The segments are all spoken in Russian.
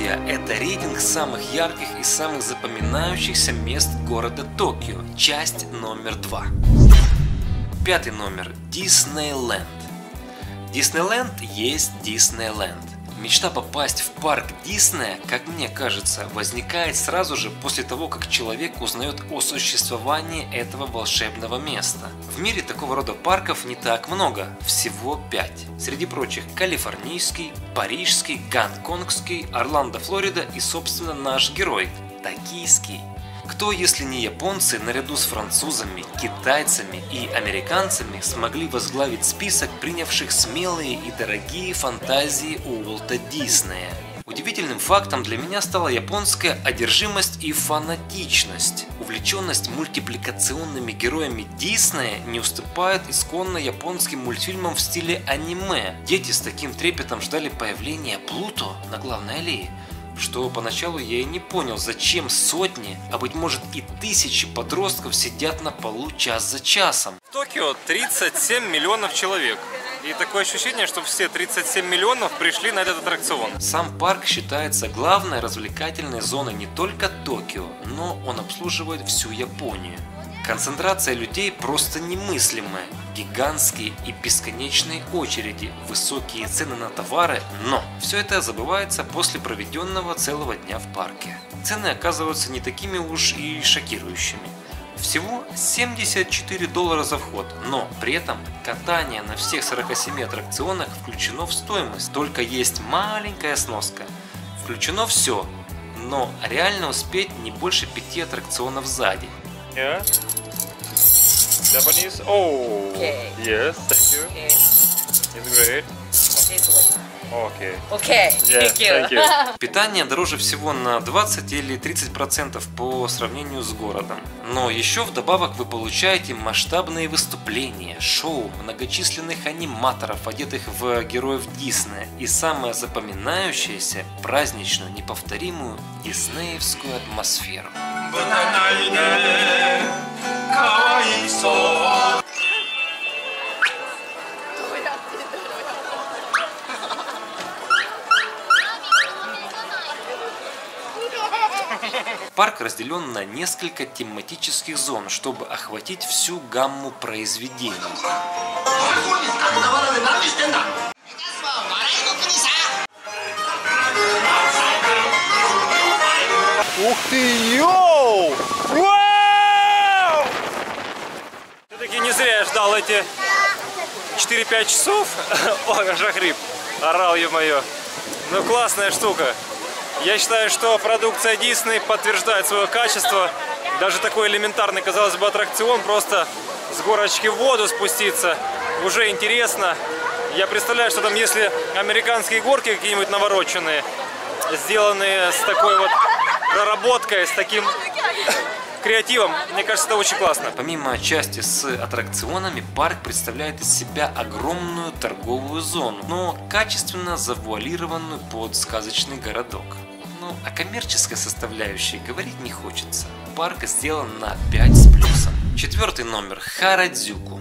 Shibuya – это рейтинг самых ярких и самых запоминающихся мест города Токио, часть номер 2. Пятый номер – Диснейленд. Диснейленд есть Диснейленд. Мечта попасть в парк Диснея, как мне кажется, возникает сразу же после того, как человек узнает о существовании этого волшебного места. В мире такого рода парков не так много, всего 5. Среди прочих калифорнийский, парижский, гонконгский, Орландо, Флорида и, собственно, наш герой – токийский. Кто, если не японцы, наряду с французами, китайцами и американцами смогли возглавить список принявших смелые и дорогие фантазии Уолта Диснея? Удивительным фактом для меня стала японская одержимость и фанатичность. Увлеченность мультипликационными героями Диснея не уступает исконно японским мультфильмам в стиле аниме. Дети с таким трепетом ждали появления Плуто на главной аллее, что поначалу я и не понял, зачем сотни, а быть может и тысячи подростков сидят на полу час за часом. В Токио 37 миллионов человек. И такое ощущение, что все 37 миллионов пришли на этот аттракцион. Сам парк считается главной развлекательной зоной не только Токио, но он обслуживает всю Японию. Концентрация людей просто немыслимая. Гигантские и бесконечные очереди, высокие цены на товары, но все это забывается после проведенного целого дня в парке. Цены оказываются не такими уж и шокирующими. Всего $74 за вход, но при этом катание на всех 47 аттракционах включено в стоимость. Только есть маленькая сноска. Включено все, но реально успеть не больше 5 аттракционов сзади. Yeah. Japanese? Oh, Okay. yes, thank you. Okay. It's great. Okay. Okay. Yeah, thank you. Питание дороже всего на 20 или 30% по сравнению с городом. Но еще вдобавок вы получаете масштабные выступления, шоу, многочисленных аниматоров, одетых в героев Диснея, и самое запоминающееся – праздничную, неповторимую диснеевскую атмосферу. Парк разделен на несколько тематических зон, чтобы охватить всю гамму произведений. Ух ты, йоу! Вау! Все-таки не зря я ждал эти 4-5 часов. Ой, Жахрип, орал, ё-моё. Ну, классная штука. Я считаю, что продукция Disney подтверждает свое качество. Даже такой элементарный, казалось бы, аттракцион, просто с горочки в воду спуститься, уже интересно. Я представляю, что там, если американские горки какие-нибудь навороченные, сделанные с такой вот проработкой, с таким креативом, мне кажется, это очень классно. Помимо части с аттракционами, парк представляет из себя огромную торговую зону, но качественно завуалированную под сказочный городок. Ну, о коммерческой составляющей говорить не хочется. Парк сделан на 5 с плюсом. Четвертый номер – Харадзюку.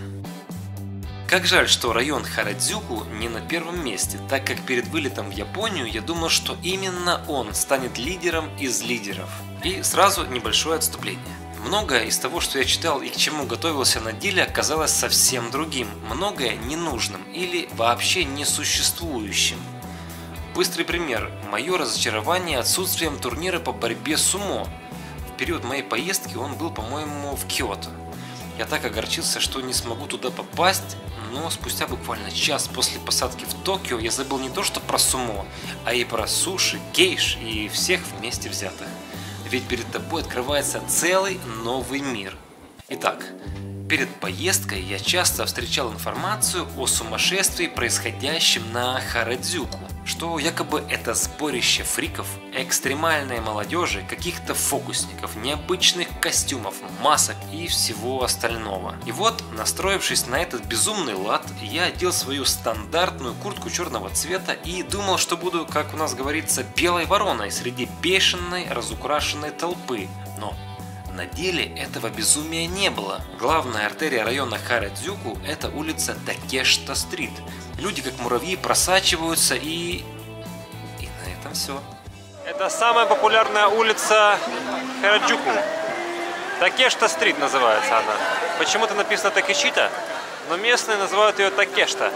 Как жаль, что район Харадзюку не на первом месте, так как перед вылетом в Японию я думал, что именно он станет лидером из лидеров. И сразу небольшое отступление. Многое из того, что я читал и к чему готовился на деле, оказалось совсем другим. Многое ненужным или вообще несуществующим. Быстрый пример. Мое разочарование отсутствием турнира по борьбе сумо. В период моей поездки он был, по-моему, в Киото. Я так огорчился, что не смогу туда попасть, но спустя буквально час после посадки в Токио я забыл не то что про сумо, а и про суши, гейш и всех вместе взятых. Ведь перед тобой открывается целый новый мир. Итак, перед поездкой я часто встречал информацию о сумасшествии, происходящем на Харадзюку, что якобы это сборище фриков, экстремальной молодежи, каких-то фокусников, необычных костюмов, масок и всего остального. И вот, настроившись на этот безумный лад, я одел свою стандартную куртку черного цвета и думал, что буду, как у нас говорится, белой вороной среди бешеной, разукрашенной толпы. Но на деле этого безумия не было. Главная артерия района Харадзюку – это улица Такешита-стрит. Люди как муравьи просачиваются и на этом все. Это самая популярная улица Хараджуку. Такешта-стрит называется она. Почему-то написано Такешита, но местные называют ее Такешта.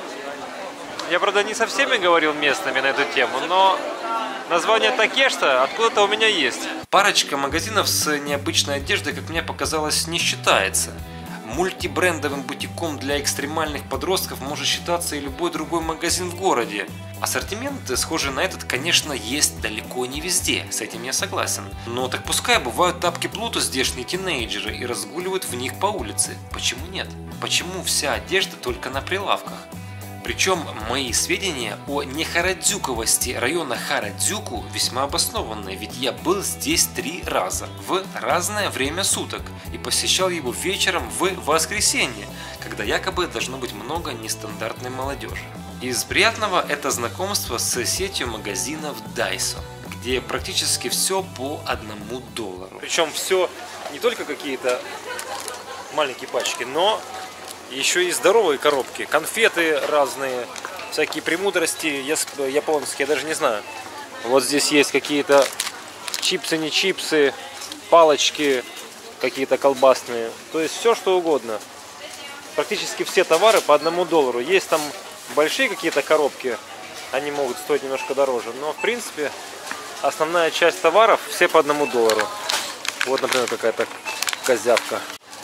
Я, правда, не со всеми говорил местными на эту тему, но название Такешта откуда-то у меня есть. Парочка магазинов с необычной одеждой, как мне показалось, не считается. Мультибрендовым бутиком для экстремальных подростков может считаться и любой другой магазин в городе. Ассортимент, схожий на этот, конечно, есть далеко не везде, с этим я согласен. Но так пускай бывают тапки плута здешние тинейджеры и разгуливают в них по улице. Почему нет? Почему вся одежда только на прилавках? Причем мои сведения о нехарадзюковости района Харадзюку весьма обоснованные, ведь я был здесь 3 раза в разное время суток и посещал его вечером в воскресенье, когда якобы должно быть много нестандартной молодежи. Из приятного это знакомство с сетью магазинов Daiso, где практически все по $1. Причем все не только какие-то маленькие пачки, но еще и здоровые коробки, конфеты разные, всякие премудрости японские, я даже не знаю. Вот здесь есть какие-то чипсы, не чипсы, палочки какие-то колбасные, то есть все что угодно. Практически все товары по $1. Есть там большие какие-то коробки, они могут стоить немножко дороже, но в принципе основная часть товаров все по $1. Вот, например, какая-то козявка.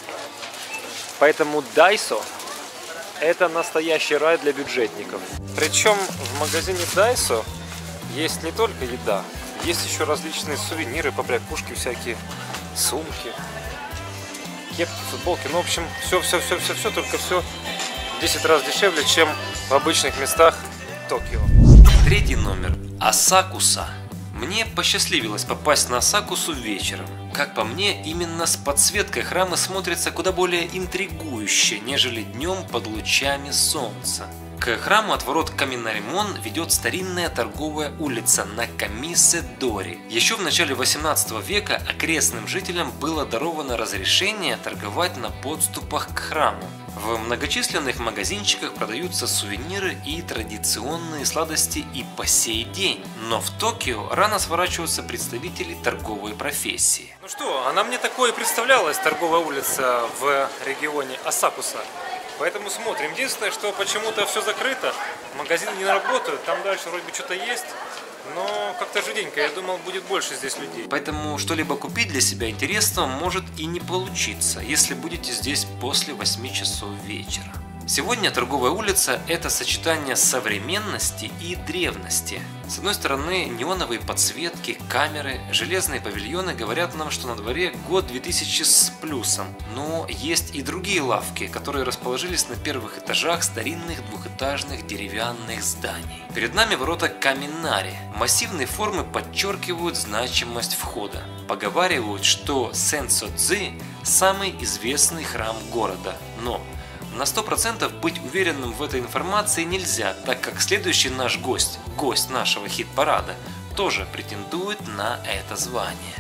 Поэтому Daiso это настоящий рай для бюджетников. Причем в магазине Daiso есть не только еда, есть еще различные сувениры, побрякушки всякие, сумки, кепки, футболки. Ну, в общем, все, только все в 10 раз дешевле, чем в обычных местах Токио. 3-й номер. Асакуса. Мне посчастливилось попасть на Асакусу вечером. Как по мне, именно с подсветкой храмы смотрятся куда более интригующе, нежели днем под лучами солнца. К храму от ворот Каминаримон ведет старинная торговая улица Накамисе-дори. Еще в начале 18 века окрестным жителям было даровано разрешение торговать на подступах к храму. В многочисленных магазинчиках продаются сувениры и традиционные сладости и по сей день. Но в Токио рано сворачиваются представители торговой профессии. Ну что, она мне такое и представлялась, торговая улица в регионе Асакуса. Поэтому смотрим. Единственное, что почему-то все закрыто, магазины не работают, там дальше вроде бы что-то есть, но как-то жиденько, я думал, будет больше здесь людей. Поэтому что-либо купить для себя интересного может и не получиться, если будете здесь после 8 часов вечера. Сегодня торговая улица – это сочетание современности и древности. С одной стороны, неоновые подсветки, камеры, железные павильоны говорят нам, что на дворе год 2000 с плюсом. Но есть и другие лавки, которые расположились на первых этажах старинных двухэтажных деревянных зданий. Перед нами ворота Каминари. Массивные формы подчеркивают значимость входа. Поговаривают, что Сенсо-дзы – самый известный храм города. Но на 100% быть уверенным в этой информации нельзя, так как следующий наш гость нашего хит-парада, тоже претендует на это звание.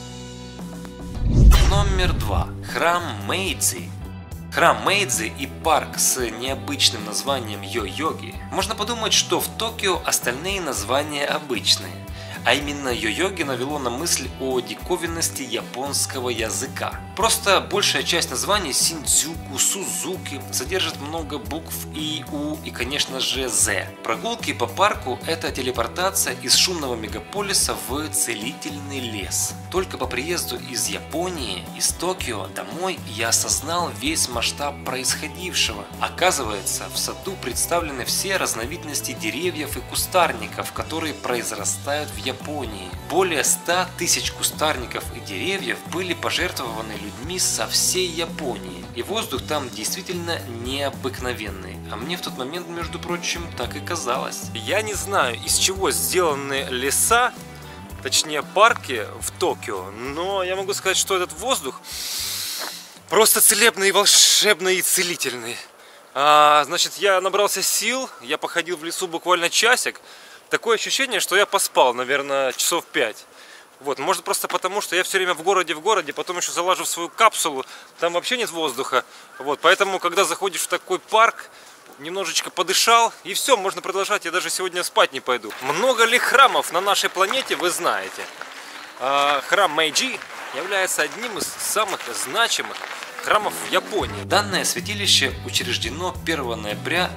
Номер 2. Храм Мэйдзи. Храм Мэйдзи и парк с необычным названием Йо-Йоги. Можно подумать, что в Токио остальные названия обычные. А именно Йо-Йоги навело на мысль о диковинности японского языка. Просто большая часть названий Синдзюку, Сузуки содержит много букв И, У и, конечно же, З. Прогулки по парку – это телепортация из шумного мегаполиса в целительный лес. Только по приезду из Японии, из Токио домой я осознал весь масштаб происходившего. Оказывается, в саду представлены все разновидности деревьев и кустарников, которые произрастают в Японии. Более 100 тысяч кустарников и деревьев были пожертвованы людьми со всей Японии. И воздух там действительно необыкновенный. А мне в тот момент, между прочим, так и казалось. Я не знаю, из чего сделаны леса, точнее парки в Токио, но я могу сказать, что этот воздух просто целебный, волшебный и целительный. Значит, я набрался сил, я походил в лесу буквально часик. Такое ощущение, что я поспал, наверное, часов 5. Вот, может просто потому, что я все время в городе, потом еще залажу в свою капсулу, там вообще нет воздуха. Вот, поэтому, когда заходишь в такой парк, немножечко подышал, и все, можно продолжать, я даже сегодня спать не пойду. Много ли храмов на нашей планете, вы знаете. Храм Мэйджи является одним из самых значимых храмов в Японии. Данное святилище учреждено 1 ноября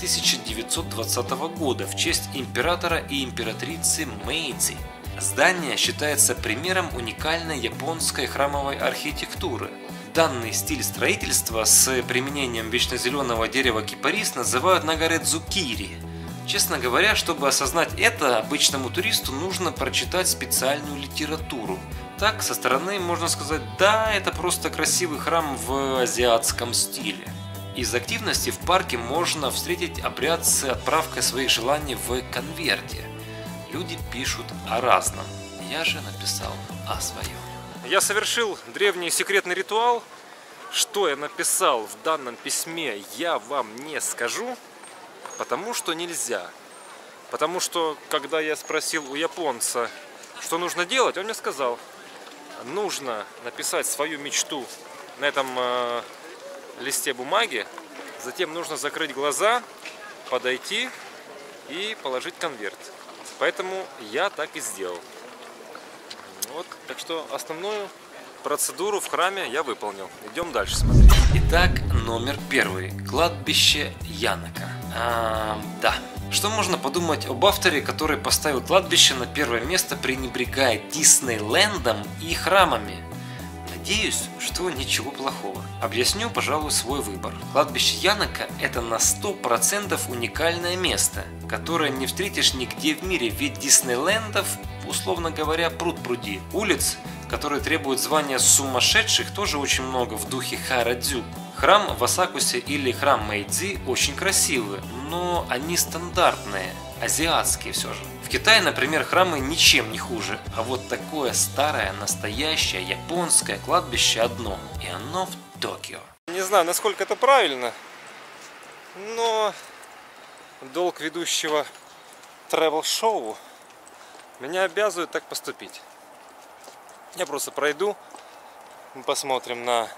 1920 года в честь императора и императрицы Мэйдзи. Здание считается примером уникальной японской храмовой архитектуры. Данный стиль строительства с применением вечнозеленого дерева кипарис называют нагаредзукири. Честно говоря, чтобы осознать это, обычному туристу нужно прочитать специальную литературу. Так, со стороны можно сказать, да, это просто красивый храм в азиатском стиле. Из активности в парке можно встретить обряд с отправкой своих желаний в конверте. Люди пишут о разном. Я же написал о своем. Я совершил древний секретный ритуал. Что я написал в данном письме, я вам не скажу, потому что нельзя. Потому что, когда я спросил у японца, что нужно делать, он мне сказал, нужно написать свою мечту на этом листе бумаги, затем нужно закрыть глаза, подойти и положить конверт. Поэтому я так и сделал. Вот, так что основную процедуру в храме я выполнил. Идем дальше смотреть. Итак, номер 1. Кладбище Янока. Да. Что можно подумать об авторе, который поставил кладбище на первое место, пренебрегая Диснейлендом и храмами? Надеюсь, что ничего плохого. Объясню, пожалуй, свой выбор. Кладбище Янока – это на 100% уникальное место, которое не встретишь нигде в мире, ведь Диснейлендов, условно говоря, пруд-пруди. Улиц, которые требуют звания сумасшедших, тоже очень много в духе Харадзю. Храм в Асакусе или храм Мэйдзи очень красивые, но они стандартные, азиатские все же. В Китае, например, храмы ничем не хуже, а вот такое старое, настоящее японское кладбище одно, и оно в Токио. Не знаю, насколько это правильно, но долг ведущего тревел-шоу меня обязывает так поступить. Я просто пройду, мы посмотрим на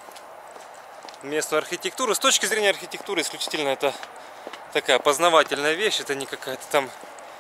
местную архитектуру. С точки зрения архитектуры исключительно это такая познавательная вещь, это не какая-то там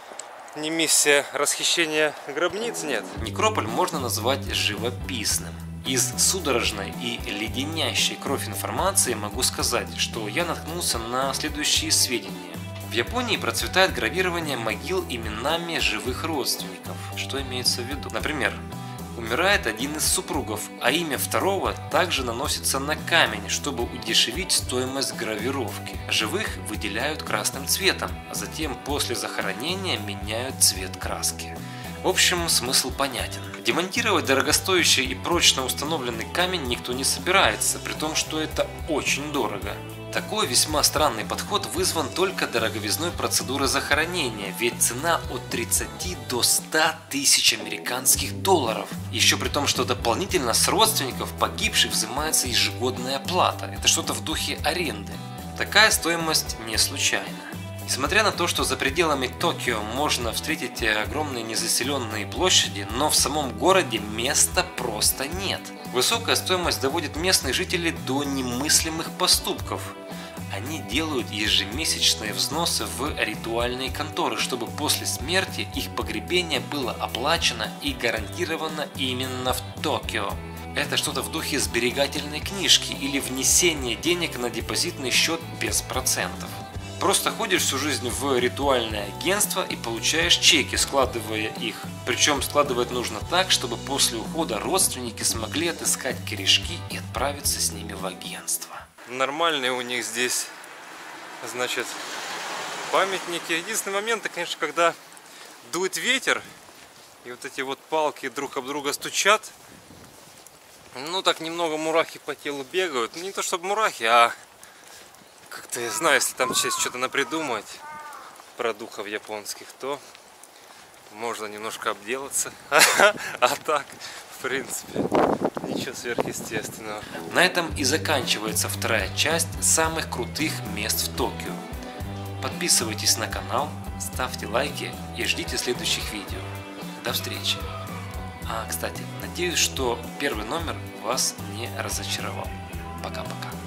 не миссия расхищения гробниц, нет. Некрополь можно назвать живописным. Из судорожной и леденящей кровь информации могу сказать, что я наткнулся на следующие сведения. В Японии процветает гравирование могил именами живых родственников. Что имеется в виду? Например, умирает один из супругов, а имя второго также наносится на камень, чтобы удешевить стоимость гравировки. Живых выделяют красным цветом, а затем после захоронения меняют цвет краски. В общем, смысл понятен. Демонтировать дорогостоящий и прочно установленный камень никто не собирается, при том, что это очень дорого. Такой весьма странный подход вызван только дороговизной процедуры захоронения, ведь цена от 30 до 100 тысяч американских долларов. Еще при том, что дополнительно с родственников погибших взимается ежегодная плата. Это что-то в духе аренды. Такая стоимость не случайна. Несмотря на то, что за пределами Токио можно встретить огромные незаселенные площади, но в самом городе места просто нет. Высокая стоимость доводит местных жителей до немыслимых поступков. Они делают ежемесячные взносы в ритуальные конторы, чтобы после смерти их погребение было оплачено и гарантировано именно в Токио. Это что-то в духе сберегательной книжки или внесения денег на депозитный счет без процентов. Просто ходишь всю жизнь в ритуальное агентство и получаешь чеки, складывая их. Причем складывать нужно так, чтобы после ухода родственники смогли отыскать корешки и отправиться с ними в агентство. Нормальные у них здесь, значит, памятники. Единственный момент, это, конечно, когда дует ветер, и вот эти вот палки друг об друга стучат, ну так немного мурахи по телу бегают. Не то чтобы мурахи, а как-то, я знаю, если там сейчас что-то напридумать про духов японских, то можно немножко обделаться. А так, в принципе, ничего сверхъестественного. На этом и заканчивается вторая часть самых крутых мест в Токио. Подписывайтесь на канал, ставьте лайки и ждите следующих видео. До встречи! Кстати, надеюсь, что первый номер вас не разочаровал. Пока-пока.